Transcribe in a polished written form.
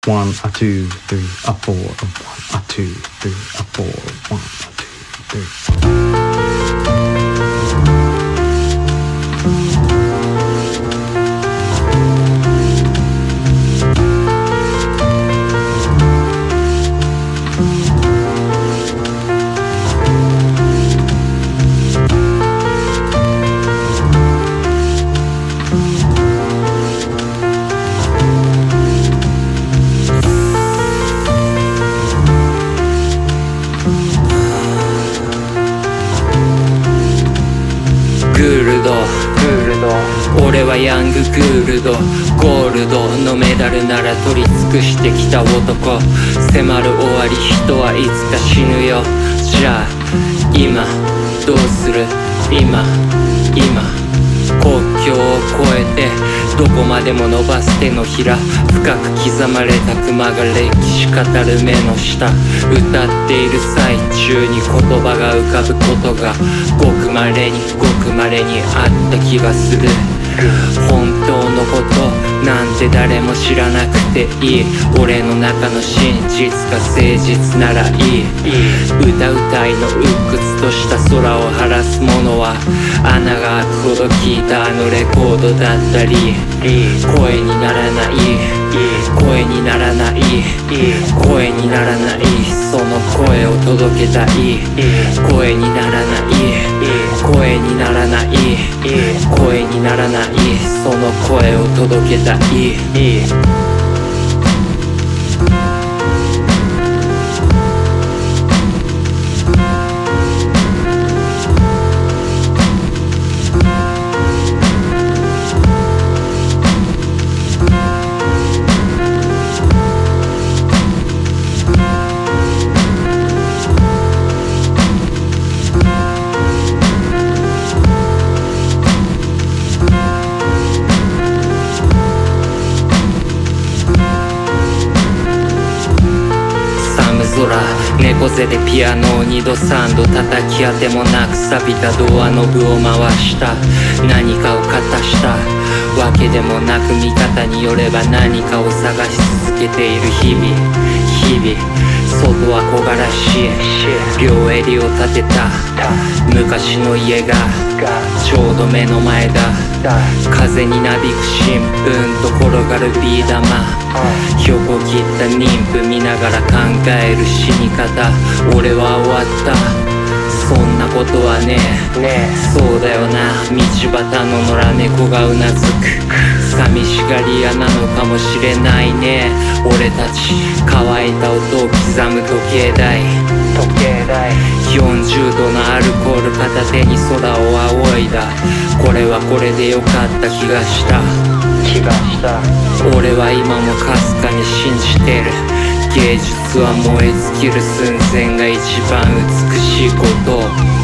1, a 2, 3, a 4, a 2, 3, a 4, 1, a 2, 3. 俺はヤンググールド、ゴールドのメダルなら取り尽くしてきた男。迫る終わり、人はいつか死ぬよ。じゃあ今どうする？今国境を越えてどこまでも伸ばす手のひら、深く刻まれた熊が歴史語る目の下。歌っている最中に言葉が浮かぶことがごくまれにあった気がする。本当のことなんて誰も知らなくていい。俺の中の真実が誠実ならいい。歌うたいの鬱屈とした空を晴らすものは穴が開くほど聞いたあのレコードだったり、声にならない声にならない声にならない、その声を届けたい。声にならない声にならない声にならない、その声を届けたい。猫背でピアノを2度3度叩き当てもなく錆びたドアノブを回した。何かをかたしたわけでもなく、見方によれば何かを探し続けている日々。外は木枯らし、両襟を立てた昔の家がちょうど目の前だ。風になびく新聞と転がるビー玉、横切った妊婦見ながら考える死に方。俺は終わった、そんなことはねえ。そうだよな、道端の野良猫がうなずく。寂しがり屋なのかもしれないね。俺たち乾いた音を刻む時計台。40度のアルコール片手に空を仰いだ。これはこれでよかった気がした。俺は今もかすかに信じてる。芸術は燃え尽きる寸前が一番美しいこと。